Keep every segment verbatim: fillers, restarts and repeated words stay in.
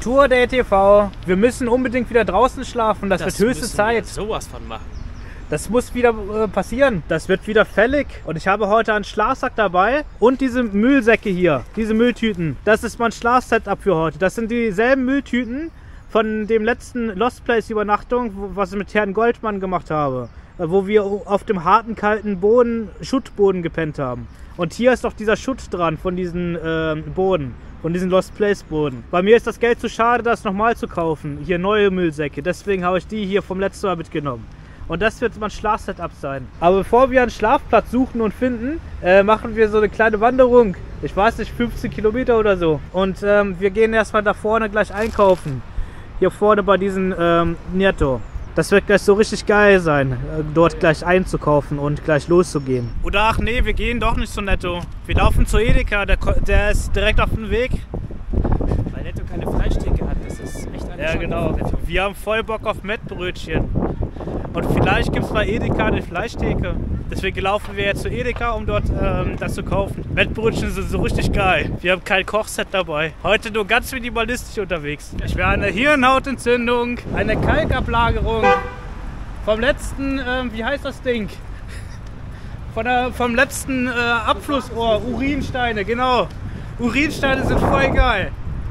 Tour der E T V. Wir müssen unbedingt wieder draußen schlafen. Das, das wird höchste müssen Zeit. Wir sowas von machen. Das muss wieder äh, passieren. Das wird wieder fällig. Und ich habe heute einen Schlafsack dabei und diese Müllsäcke hier. Diese Mülltüten. Das ist mein Schlafsetup für heute. Das sind dieselben Mülltüten von dem letzten Lost Place Übernachtung, was ich mit Herrn Goldmann gemacht habe. Wo wir auf dem harten, kalten Boden, Schuttboden gepennt haben. Und hier ist doch dieser Schutt dran von diesen äh, Boden. Von diesen Lost Place Boden. Bei mir ist das Geld zu schade, das nochmal zu kaufen. Hier neue Müllsäcke. Deswegen habe ich die hier vom letzten Mal mitgenommen. Und das wird mein Schlafsetup sein. Aber bevor wir einen Schlafplatz suchen und finden, äh, machen wir so eine kleine Wanderung. Ich weiß nicht, fünfzehn Kilometer oder so. Und ähm, wir gehen erstmal da vorne gleich einkaufen. Hier vorne bei diesem ähm, Netto. Das wird gleich so richtig geil sein, dort gleich einzukaufen und gleich loszugehen. Oder ach nee, wir gehen doch nicht zu Netto. Wir laufen zu Edeka, der, der ist direkt auf dem Weg. Weil Netto keine Fleischtheke hat, das ist echt eine Ja genau, wir haben voll Bock auf Mettbrötchen. Und vielleicht gibt es bei Edeka eine Fleischtheke. Deswegen laufen wir jetzt zu Edeka, um dort ähm, das zu kaufen. Mettbrötchen sind so richtig geil. Wir haben kein Kochset dabei. Heute nur ganz minimalistisch unterwegs. Ich wäre eine Hirnhautentzündung, eine Kalkablagerung vom letzten, ähm, wie heißt das Ding? Von der, vom letzten äh, Abflussrohr, Urinsteine, genau. Urinsteine sind voll geil.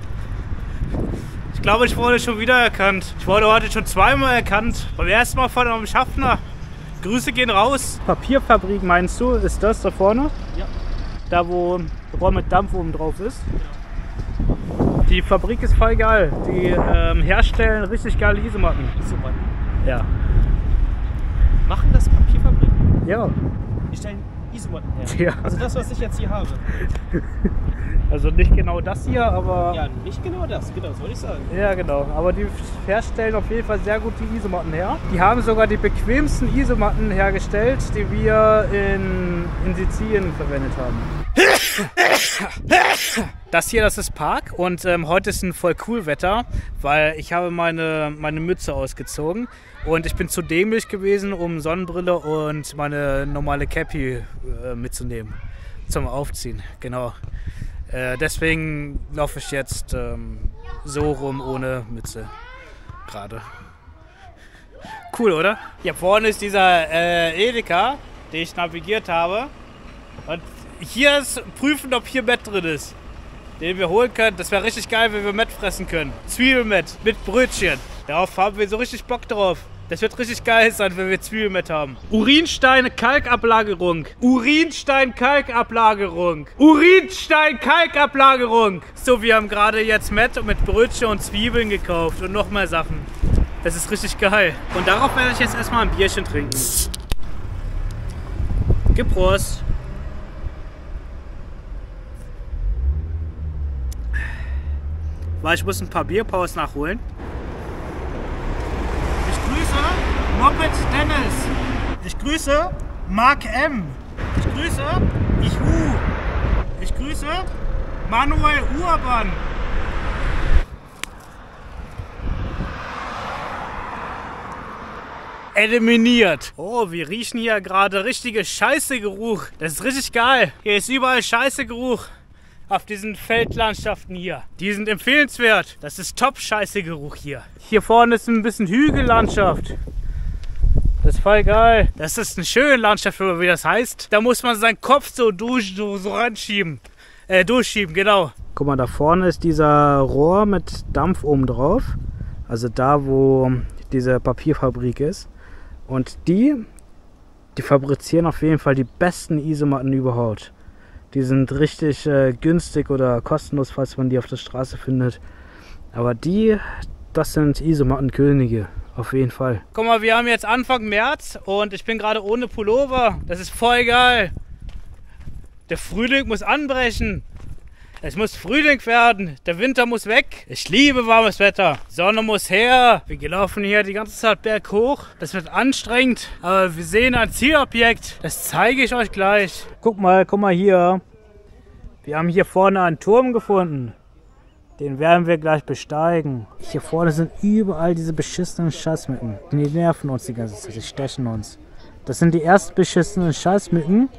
Ich glaube, ich wurde schon wieder erkannt. Ich wurde heute schon zweimal erkannt. Beim ersten Mal von einem Schaffner. Grüße gehen raus. Papierfabrik meinst du? Ist das da vorne? Ja. Da, wo Rohr mit Dampf oben drauf ist. Die Fabrik ist voll geil. Die ähm, herstellen richtig geile Isomatten. Isomatten? Ja. Machen das Papierfabriken? Ja. Die stellen Isomatten her? Ja. Also das, was ich jetzt hier habe? Also nicht genau das hier, aber... Ja, nicht genau das, genau, das wollte ich sagen. Ja, genau. Aber die herstellen auf jeden Fall sehr gut die Isomatten her. Die haben sogar die bequemsten Isomatten hergestellt, die wir in, in Sizilien verwendet haben. Das hier, das ist Park und ähm, heute ist ein voll cool Wetter, weil ich habe meine, meine Mütze ausgezogen und ich bin zu dämlich gewesen, um Sonnenbrille und meine normale Cappy äh, mitzunehmen. Zum Aufziehen, genau. Äh, deswegen laufe ich jetzt ähm, so rum ohne Mütze gerade. Cool, oder? Hier vorne ist dieser äh, Edeka, den ich navigiert habe. Und hier ist prüfen, ob hier Mett drin ist, den wir holen können. Das wäre richtig geil, wenn wir Mett fressen können. Zwiebelmett mit Brötchen. Darauf haben wir so richtig Bock drauf. Das wird richtig geil sein, wenn wir Zwiebelmett haben. Urinstein-Kalkablagerung. Urinstein-Kalkablagerung. Urinstein-Kalkablagerung. So, wir haben gerade jetzt Mett mit Brötchen und Zwiebeln gekauft und noch mehr Sachen. Das ist richtig geil. Und darauf werde ich jetzt erstmal ein Bierchen trinken. Gib Prost. Weil ich muss ein paar Bierpaus nachholen. Ich grüße Moped Dennis. Ich grüße Mark M. Ich grüße Ihu. Ich grüße Manuel Urban. Eliminiert. Oh, wir riechen hier gerade richtige Scheißegeruch. Das ist richtig geil. Hier ist überall Scheißegeruch. Auf diesen Feldlandschaften hier. Die sind empfehlenswert. Das ist Top-Scheiße-Geruch hier. Hier vorne ist ein bisschen Hügellandschaft. Das ist voll geil. Das ist eine schöne Landschaft, wie das heißt. Da muss man seinen Kopf so durch, so, so ranschieben. Äh, durchschieben, genau. Guck mal, da vorne ist dieser Rohr mit Dampf oben drauf. Also da, wo diese Papierfabrik ist. Und die, die fabrizieren auf jeden Fall die besten Isomatten überhaupt. Die sind richtig äh, günstig oder kostenlos, falls man die auf der Straße findet. Aber die, das sind Isomattenkönige, auf jeden Fall. Guck mal, wir haben jetzt Anfang März und ich bin gerade ohne Pullover. Das ist voll geil. Der Frühling muss anbrechen. Es muss Frühling werden. Der Winter muss weg. Ich liebe warmes Wetter. Sonne muss her. Wir laufen hier die ganze Zeit berghoch. Das wird anstrengend, aber wir sehen ein Zielobjekt. Das zeige ich euch gleich. Guck mal, guck mal hier. Wir haben hier vorne einen Turm gefunden. Den werden wir gleich besteigen. Hier vorne sind überall diese beschissenen Scheißmücken. Die nerven uns die ganze Zeit, die stechen uns. Das sind die ersten beschissenen Scheißmücken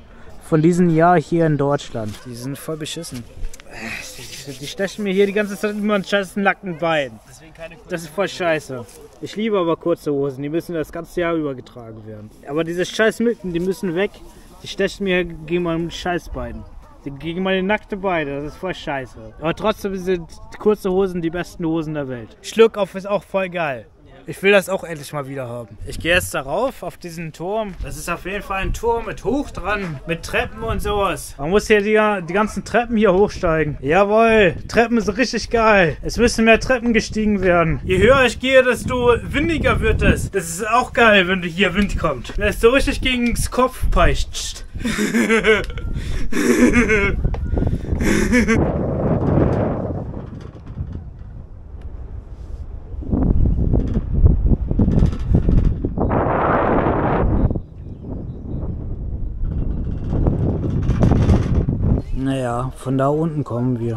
von diesem Jahr hier in Deutschland. Die sind voll beschissen. Die stechen mir hier die ganze Zeit immer einen scheiß nackten Bein. Das ist voll scheiße. Ich liebe aber kurze Hosen, die müssen das ganze Jahr über getragen werden. Aber diese scheiß Mücken, die müssen weg. Die stechen mir gegen mein Scheißbein. Gegen meine nackte Beine, das ist voll scheiße. Aber trotzdem sind kurze Hosen die besten Hosen der Welt. Schluckauf ist auch voll geil. Ich will das auch endlich mal wieder haben. Ich gehe jetzt darauf, auf diesen Turm. Das ist auf jeden Fall ein Turm mit Hoch dran, mit Treppen und sowas. Man muss hier die, die ganzen Treppen hier hochsteigen. Jawohl, Treppen ist richtig geil. Es müssen mehr Treppen gestiegen werden. Je höher ich gehe, desto windiger wird es. Das ist auch geil, wenn hier Wind kommt. Wenn es so richtig gegen das Kopf peitscht. Naja, von da unten kommen wir.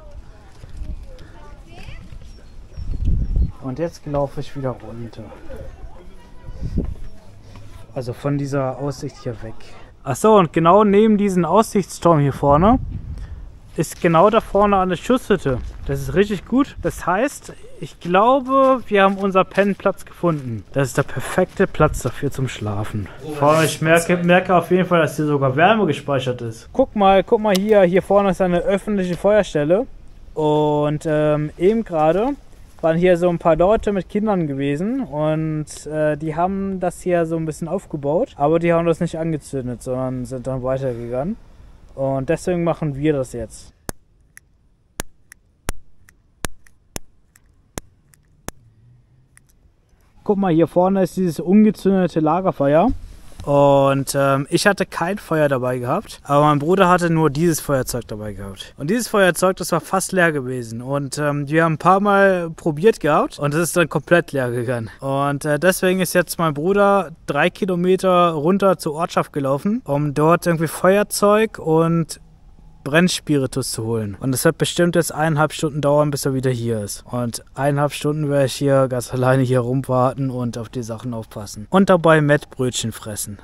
Und jetzt laufe ich wieder runter. Also von dieser Aussicht hier weg. Achso, und genau neben diesem Aussichtsturm hier vorne ist genau da vorne eine Schusshütte. Das ist richtig gut. Das heißt, ich glaube, wir haben unseren Pennplatz gefunden. Das ist der perfekte Platz dafür zum Schlafen. Vor allem, ich merke, merke auf jeden Fall, dass hier sogar Wärme gespeichert ist. Guck mal, guck mal hier. Hier vorne ist eine öffentliche Feuerstelle. Und ähm, eben gerade waren hier so ein paar Leute mit Kindern gewesen. Und äh, die haben das hier so ein bisschen aufgebaut. Aber die haben das nicht angezündet, sondern sind dann weitergegangen. Und deswegen machen wir das jetzt. Guck mal, hier vorne ist dieses ungezündete Lagerfeuer. Und ähm, ich hatte kein Feuer dabei gehabt, aber mein Bruder hatte nur dieses Feuerzeug dabei gehabt. Und dieses Feuerzeug, das war fast leer gewesen. Und ähm, wir haben ein paar Mal probiert gehabt und es ist dann komplett leer gegangen. Und äh, deswegen ist jetzt mein Bruder drei Kilometer runter zur Ortschaft gelaufen, um dort irgendwie Feuerzeug und Brennspiritus zu holen. Und es wird bestimmt jetzt eineinhalb Stunden dauern, bis er wieder hier ist. Und eineinhalb Stunden werde ich hier ganz alleine hier rumwarten und auf die Sachen aufpassen. Und dabei Mettbrötchen fressen.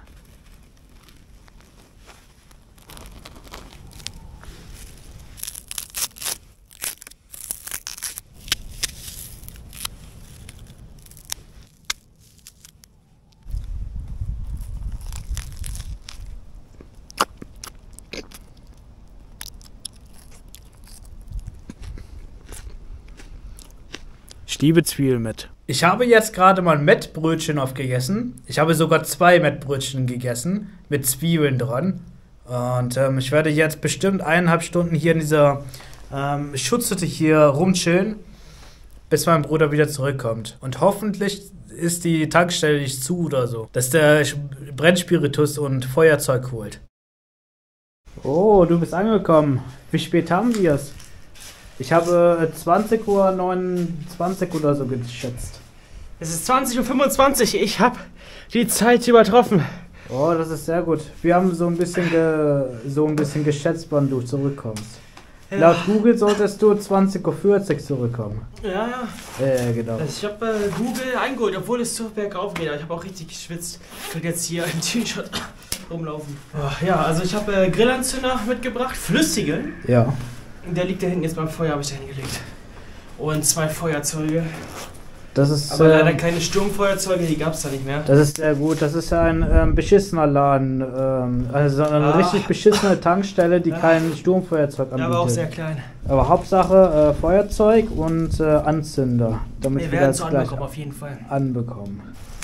Ich liebe Zwiebeln mit. Ich habe jetzt gerade mal Mettbrötchen aufgegessen. Ich habe sogar zwei Mettbrötchen gegessen mit Zwiebeln dran. Und ähm, ich werde jetzt bestimmt eineinhalb Stunden hier in dieser ähm, Schutzhütte hier rumchillen, bis mein Bruder wieder zurückkommt. Und hoffentlich ist die Tankstelle nicht zu oder so, dass der Brennspiritus und Feuerzeug holt. Oh, du bist angekommen. Wie spät haben wir es? Ich habe zwanzig Uhr neunundzwanzig oder so geschätzt. Es ist zwanzig Uhr fünfundzwanzig. Ich habe die Zeit übertroffen. Oh, das ist sehr gut. Wir haben so ein bisschen, ge, so ein bisschen geschätzt, wann du zurückkommst. Ja. Laut Google solltest du zwanzig Uhr vierzig zurückkommen. Ja, ja. Ja, genau. Ich habe äh, Google eingeholt, obwohl es so bergauf geht. Ich habe auch richtig geschwitzt. Ich könnte jetzt hier ein T-Shirt rumlaufen. Oh, ja, also ich habe äh, Grillanzünder mitgebracht. Flüssigen. Ja. Der liegt da hinten jetzt beim Feuer, habe ich da hingelegt. Und zwei Feuerzeuge. Das ist, aber äh, leider keine Sturmfeuerzeuge, die gab es da nicht mehr. Das ist sehr gut. Das ist ja ein ähm, beschissener Laden. Ähm, also eine ah. richtig beschissene Tankstelle, die ja. kein Sturmfeuerzeug anbietet. Ja, aber auch sehr klein. Aber Hauptsache äh, Feuerzeug und äh, Anzünder. Damit wir wir werden das so gleich anbekommen, auf jeden Fall. Anbekommen.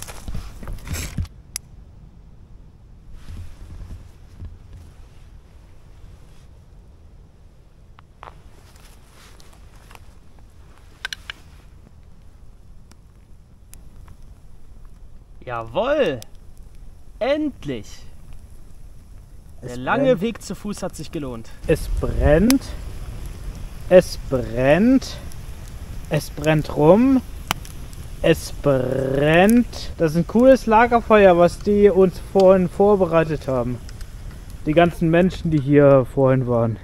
Jawohl! Endlich! Es Der lange brennt. Weg zu Fuß hat sich gelohnt. Es brennt. Es brennt. Es brennt rum. Es brennt. Das ist ein cooles Lagerfeuer, was die uns vorhin vorbereitet haben. Die ganzen Menschen, die hier vorhin waren.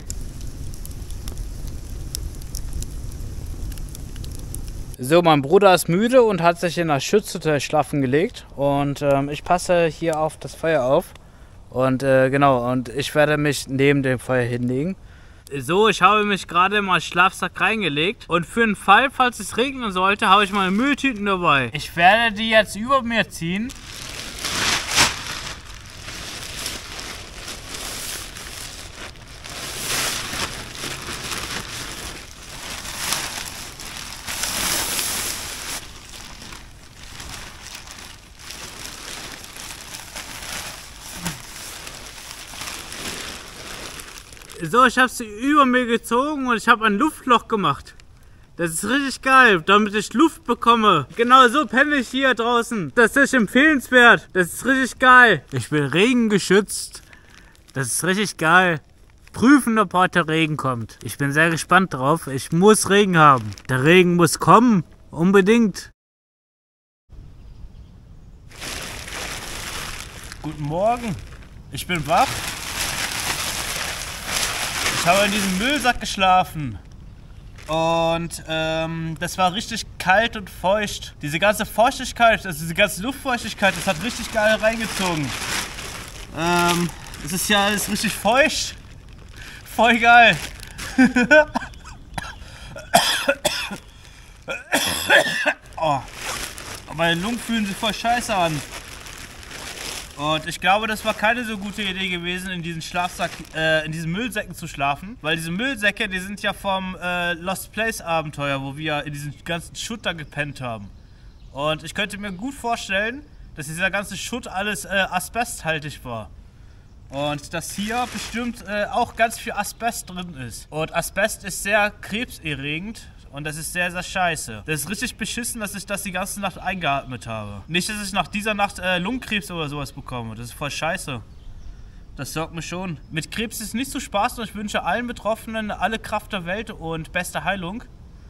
So, mein Bruder ist müde und hat sich in der Schutzhütte schlafen gelegt. Und ähm, ich passe hier auf das Feuer auf. Und äh, genau, und ich werde mich neben dem Feuer hinlegen. So, ich habe mich gerade mal Schlafsack reingelegt und für den Fall, falls es regnen sollte, habe ich meine Mülltüten dabei. Ich werde die jetzt über mir ziehen. So, ich habe sie über mir gezogen und ich habe ein Luftloch gemacht. Das ist richtig geil, damit ich Luft bekomme. Genau so penne ich hier draußen. Das ist empfehlenswert. Das ist richtig geil. Ich bin regengeschützt. Das ist richtig geil. Prüfen, ob heute Regen kommt. Ich bin sehr gespannt drauf. Ich muss Regen haben. Der Regen muss kommen. Unbedingt. Guten Morgen. Ich bin wach. Ich habe in diesem Müllsack geschlafen und ähm, das war richtig kalt und feucht. Diese ganze Feuchtigkeit, also diese ganze Luftfeuchtigkeit, das hat richtig geil reingezogen. Ähm, es ist ja alles richtig feucht. Voll geil. Oh, meine Lungen fühlen sich voll scheiße an. Und ich glaube, das war keine so gute Idee gewesen, in diesen Schlafsack, äh, in diesen Müllsäcken zu schlafen. Weil diese Müllsäcke, die sind ja vom äh, Lost Place Abenteuer, wo wir in diesem ganzen Schutt da gepennt haben. Und ich könnte mir gut vorstellen, dass dieser ganze Schutt alles äh, asbesthaltig war. Und dass hier bestimmt äh, auch ganz viel Asbest drin ist. Und Asbest ist sehr krebserregend. Und das ist sehr, sehr scheiße. Das ist richtig beschissen, dass ich das die ganze Nacht eingeatmet habe. Nicht, dass ich nach dieser Nacht äh, Lungenkrebs oder sowas bekomme. Das ist voll scheiße. Das sorgt mich schon. Mit Krebs ist es nicht so Spaß und ich wünsche allen Betroffenen alle Kraft der Welt und beste Heilung.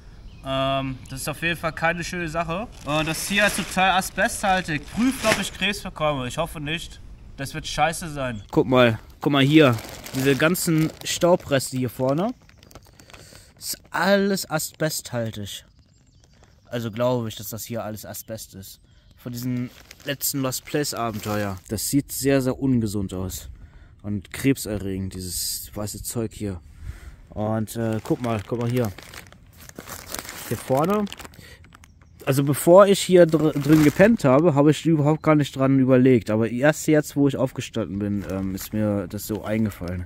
Ähm, das ist auf jeden Fall keine schöne Sache. Und das hier ist total asbesthaltig. Prüft, ob ich Krebs bekomme. Ich hoffe nicht. Das wird scheiße sein. Guck mal, guck mal hier. Diese ganzen Staubreste hier vorne. Ist alles asbesthaltig. Also glaube ich, dass das hier alles Asbest ist. Von diesem letzten Lost Place Abenteuer. Das sieht sehr, sehr ungesund aus. Und krebserregend, dieses weiße Zeug hier. Und äh, guck mal, guck mal hier. Hier vorne. Also bevor ich hier dr drin gepennt habe, habe ich überhaupt gar nicht dran überlegt. Aber erst jetzt, wo ich aufgestanden bin, ähm, ist mir das so eingefallen.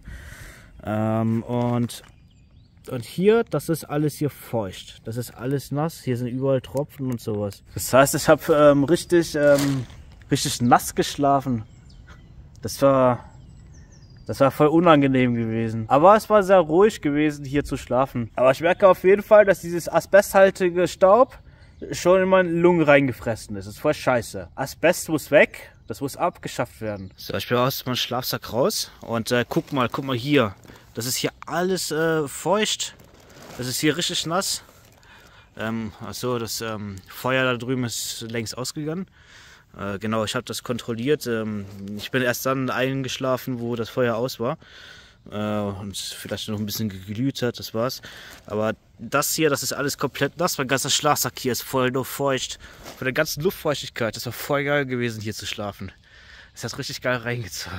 Ähm, und... Und hier, das ist alles hier feucht. Das ist alles nass. Hier sind überall Tropfen und sowas. Das heißt, ich habe ähm, richtig, ähm, richtig nass geschlafen. Das war, das war voll unangenehm gewesen. Aber es war sehr ruhig gewesen, hier zu schlafen. Aber ich merke auf jeden Fall, dass dieses asbesthaltige Staub schon in meine Lungen reingefressen ist. Das ist voll scheiße. Asbest muss weg. Das muss abgeschafft werden. So, ich bin aus meinem Schlafsack raus. Und äh, guck mal, guck mal hier. Das ist hier alles äh, feucht. Das ist hier richtig nass. Ähm, achso, das ähm, Feuer da drüben ist längst ausgegangen. Äh, genau, ich habe das kontrolliert. Ähm, ich bin erst dann eingeschlafen, wo das Feuer aus war. Äh, und vielleicht noch ein bisschen geglüht hat, das war's. Aber das hier, das ist alles komplett nass. Mein ganzer Schlafsack hier ist voll nur feucht. Von der ganzen Luftfeuchtigkeit. Das war voll geil gewesen, hier zu schlafen. Das hat richtig geil reingezogen.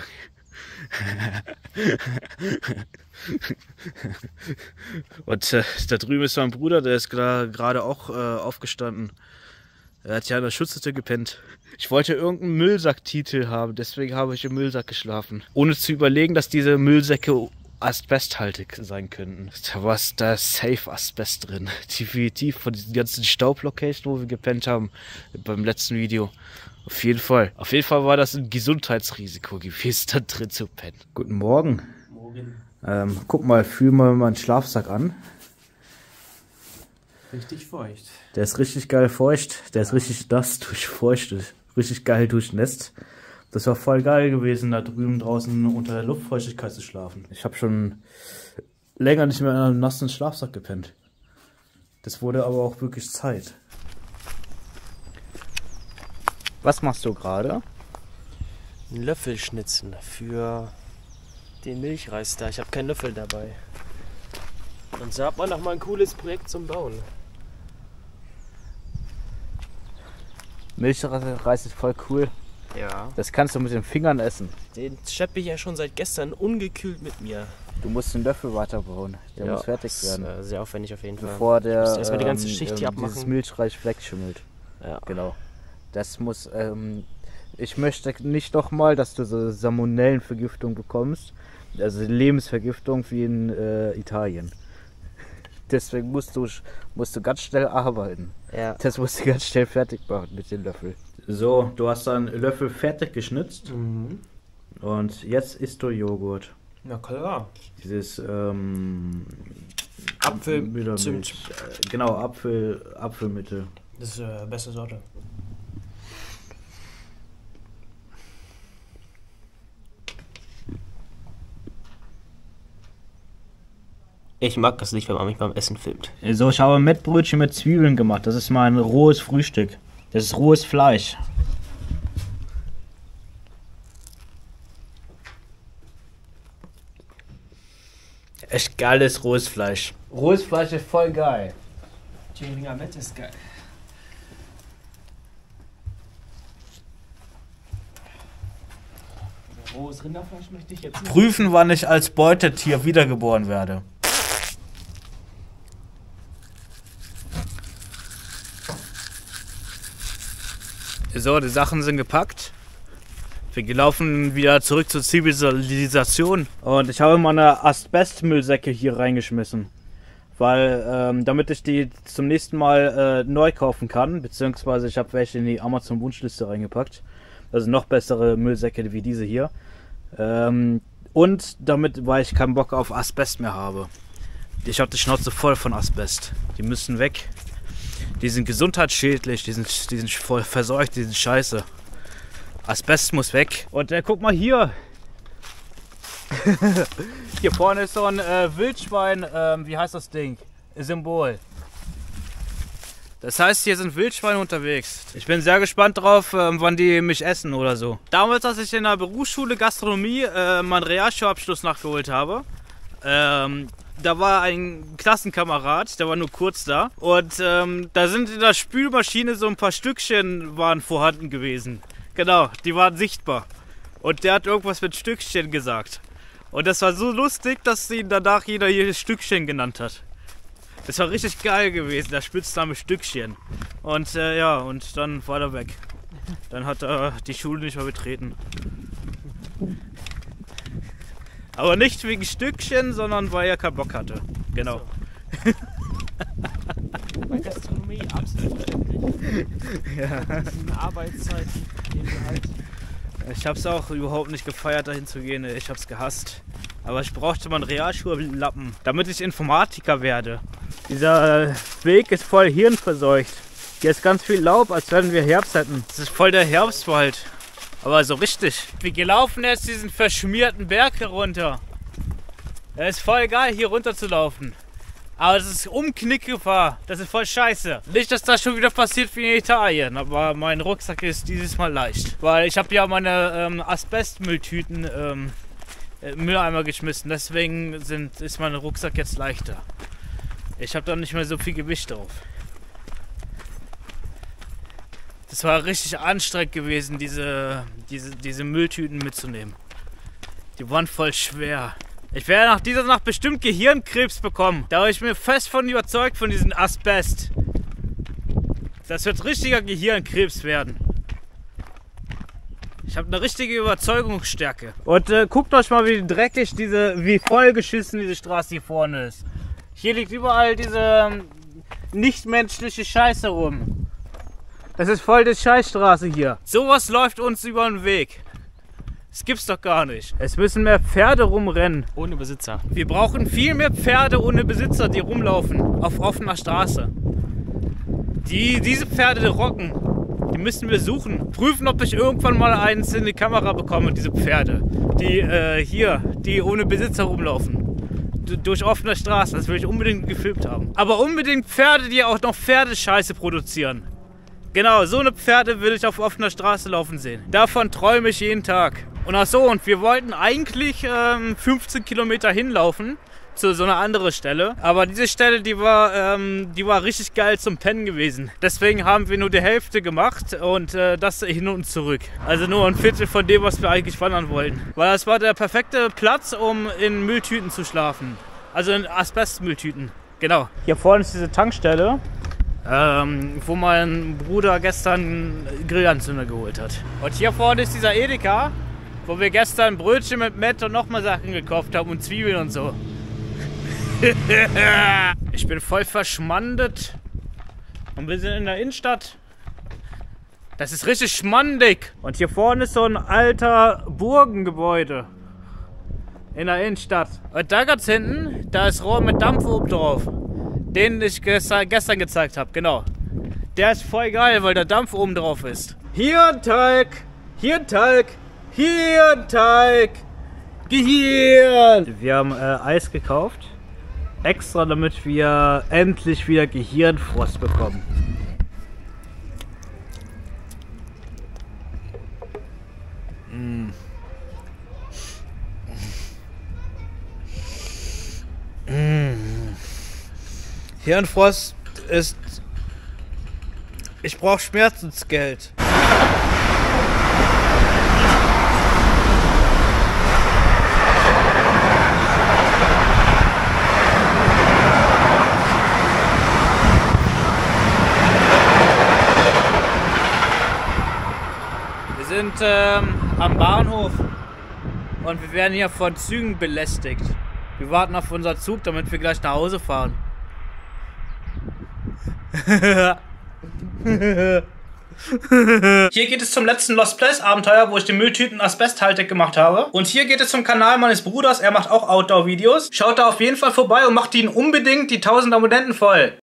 Und äh, da drüben ist mein Bruder, der ist gerade auch äh, aufgestanden. Er hat ja in der Schutzhütte gepennt. Ich wollte irgendeinen Müllsacktitel haben, deswegen habe ich im Müllsack geschlafen. Ohne zu überlegen, dass diese Müllsäcke asbesthaltig sein könnten. Da war da ist safe Asbest drin. Definitiv von diesen ganzen Staublocations, wo wir gepennt haben beim letzten Video. Auf jeden Fall. Auf jeden Fall war das ein Gesundheitsrisiko gewesen, da drin zu pennen. Guten Morgen. Morgen. Ähm, guck mal, fühl mal meinen Schlafsack an. Richtig feucht. Der ist richtig geil feucht. Der ist richtig nass durchfeuchtet. Richtig geil durchnässt. Das war voll geil gewesen, da drüben draußen unter der Luftfeuchtigkeit zu schlafen. Ich habe schon länger nicht mehr in einem nassen Schlafsack gepennt. Das wurde aber auch wirklich Zeit. Was machst du gerade? Einen Löffel schnitzen für den Milchreis da. Ich habe keinen Löffel dabei. Und so hat man noch mal ein cooles Projekt zum Bauen. Milchreis ist voll cool. Ja. Das kannst du mit den Fingern essen. Den schleppe ich ja schon seit gestern ungekühlt mit mir. Du musst den Löffel weiterbauen. Der ja, muss fertig das werden. Ist, äh, sehr aufwendig auf jeden Fall. Bevor der ich muss erstmal die ganze Schicht ähm, hier abmachen. Dieses milchreich wegschimmelt. Ja. Genau. Das muss. Ähm, ich möchte nicht nochmal, dass du so Salmonellenvergiftung bekommst. Also Lebensvergiftung wie in äh, Italien. Deswegen musst du, musst du ganz schnell arbeiten. Ja. Das musst du ganz schnell fertig machen mit dem Löffel. So, du hast dann Löffel fertig geschnitzt. Mhm. Und jetzt isst du Joghurt. Na klar. Dieses ähm, Apfel, Müdermilch. Zimt. Äh, genau, Apfel, Apfelmittel. Das ist äh, beste Sorte. Ich mag das nicht, wenn man mich beim Essen filmt. So, ich habe Mettbrötchen mit Zwiebeln gemacht. Das ist mein rohes Frühstück. Das ist rohes Fleisch. Echt geiles rohes Fleisch. Rohes Fleisch ist voll geil. Thüringer Mett ist geil. Rohes Rinderfleisch möchte ich jetzt nicht. Prüfen, wann ich als Beutetier wiedergeboren werde. So, die Sachen sind gepackt. Wir laufen wieder zurück zur Zivilisation. Und ich habe meine Asbestmüllsäcke hier reingeschmissen. Weil, ähm, damit ich die zum nächsten Mal äh, neu kaufen kann. Beziehungsweise ich habe welche in die Amazon-Wunschliste reingepackt. Also noch bessere Müllsäcke wie diese hier. Ähm, und damit, weil ich keinen Bock auf Asbest mehr habe. Ich habe die Schnauze voll von Asbest. Die müssen weg. Die sind gesundheitsschädlich, die sind, die sind voll verseucht, die sind scheiße. Asbest muss weg. Und äh, guck mal hier. Hier vorne ist so ein äh, Wildschwein, äh, wie heißt das Ding? Symbol. Das heißt, hier sind Wildschweine unterwegs. Ich bin sehr gespannt drauf, äh, wann die mich essen oder so. Damals, als ich in der Berufsschule Gastronomie äh, meinen Realschulabschluss nachgeholt habe, ähm, da war ein Klassenkamerad, der war nur kurz da. Und ähm, da sind in der Spülmaschine so ein paar Stückchen waren vorhanden gewesen. Genau, die waren sichtbar. Und der hat irgendwas mit Stückchen gesagt. Und das war so lustig, dass ihn danach jeder hier Stückchen genannt hat. Das war richtig geil gewesen, der Spitzname Stückchen. Und äh, ja, und dann war er weg. Dann hat er die Schule nicht mehr betreten. Aber nicht wegen Stückchen, sondern weil er keinen Bock hatte. Genau. Bei Gastronomie absolut verständlich. Ja. Diese Arbeitszeiten, die wir halt. Ich hab's auch überhaupt nicht gefeiert, dahin zu gehen. Ich hab's gehasst. Aber ich brauchte mal einen Realschullappen, damit ich Informatiker werde. Dieser Weg ist voll hirnverseucht. Hier ist ganz viel Laub, als wenn wir Herbst hätten. Das ist voll der Herbstwald. Aber so richtig. Wir laufen jetzt diesen verschmierten Berg herunter. Es ist voll geil, hier runter zu laufen. Aber es ist Umknickgefahr. Das ist voll scheiße. Nicht, dass das schon wieder passiert wie in Italien. Aber mein Rucksack ist dieses Mal leicht. Weil ich habe ja meine ähm, Asbestmülltüten ähm, Mülleimer geschmissen. Deswegen sind, ist mein Rucksack jetzt leichter. Ich habe da nicht mehr so viel Gewicht drauf. Das war richtig anstrengend gewesen, diese, diese, diese Mülltüten mitzunehmen. Die waren voll schwer. Ich werde nach dieser Nacht bestimmt Gehirnkrebs bekommen. Da bin ich mir fest von überzeugt von diesem Asbest. Das wird richtiger Gehirnkrebs werden. Ich habe eine richtige Überzeugungsstärke. Und äh, guckt euch mal, wie dreckig diese, wie vollgeschissen diese Straße hier vorne ist. Hier liegt überall diese ähm, nichtmenschliche Scheiße rum. Das ist voll die Scheißstraße hier. Sowas läuft uns über den Weg. Das gibt's doch gar nicht. Es müssen mehr Pferde rumrennen. Ohne Besitzer. Wir brauchen viel mehr Pferde ohne Besitzer, die rumlaufen. Auf offener Straße. Die, diese Pferde rocken. Die müssen wir suchen. Prüfen, ob ich irgendwann mal eins in die Kamera bekomme, diese Pferde. Die äh, hier, die ohne Besitzer rumlaufen. D- durch offene Straßen. Das will ich unbedingt gefilmt haben. Aber unbedingt Pferde, die auch noch Pferdescheiße produzieren. Genau, so eine Pferde will ich auf offener Straße laufen sehen. Davon träume ich jeden Tag. Und ach so, und wir wollten eigentlich ähm, fünfzehn Kilometer hinlaufen, zu so einer anderen Stelle. Aber diese Stelle, die war, ähm, die war richtig geil zum Pennen gewesen. Deswegen haben wir nur die Hälfte gemacht und äh, das hin und zurück. Also nur ein Viertel von dem, was wir eigentlich wandern wollten. Weil das war der perfekte Platz, um in Mülltüten zu schlafen. Also in Asbestmülltüten. Genau. Hier vorne ist diese Tankstelle, ähm, wo mein Bruder gestern einen Grillanzünder geholt hat. Und hier vorne ist dieser Edeka, wo wir gestern Brötchen mit Mett und nochmal Sachen gekauft haben und Zwiebeln und so. Ich bin voll verschmandet. Und wir sind in der Innenstadt. Das ist richtig schmandig. Und hier vorne ist so ein alter Burgengebäude. In der Innenstadt. Und da ganz hinten, da ist Rohr mit Dampf oben drauf. Den ich gestern, gestern gezeigt habe, genau. Der ist voll geil, weil der Dampf oben drauf ist. Hier ein Teig, hier ein Teig, hier ein Teig. Gehirn! Wir haben äh, Eis gekauft. Extra, damit wir endlich wieder Gehirnfrost bekommen. Mm. Mm. Hirnfrost ist... Ich brauche Schmerzensgeld. Wir sind ähm, am Bahnhof und wir werden hier von Zügen belästigt. Wir warten auf unseren Zug, damit wir gleich nach Hause fahren. Hier geht es zum letzten Lost Place Abenteuer, wo ich den Mülltüten asbesthaltig gemacht habe. Und hier geht es zum Kanal meines Bruders, er macht auch Outdoor-Videos. Schaut da auf jeden Fall vorbei und macht ihn unbedingt die tausend Abonnenten voll.